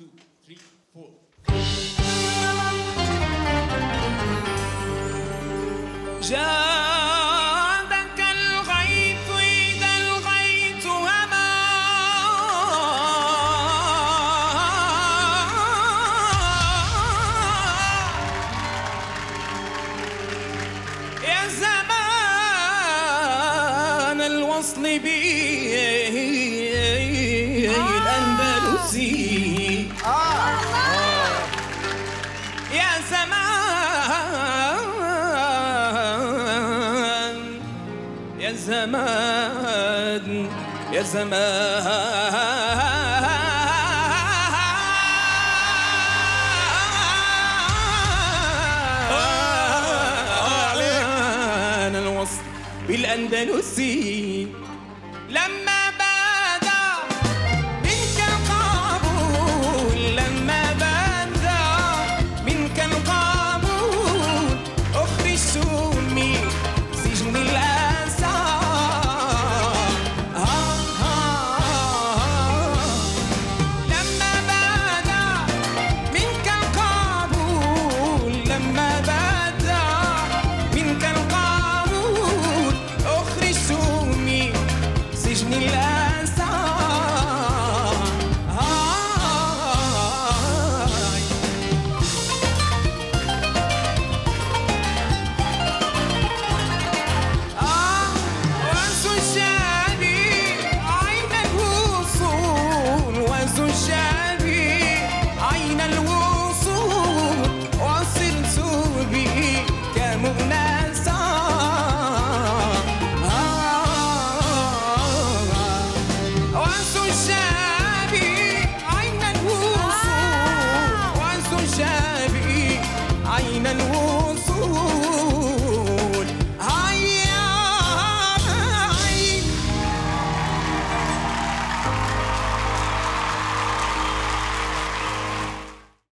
2 3 4 جادك الغيث إذا الغيث هما يا زمان الوصل بي الأندلسي يا زمان يا زمان يا زمان الوصل بالأندلسي لما بدا منك القبول لما بدا منك القبول أخرجتني سجن الأسى لما بدا منك القبول لما بدا منك القبول أخرجتني سجن الأسى وزجاجي عين الوصول وزجاجي عين الوصول وصرت به كمؤنسا وزجاجي عين الوصول وزجاجي عين الوصول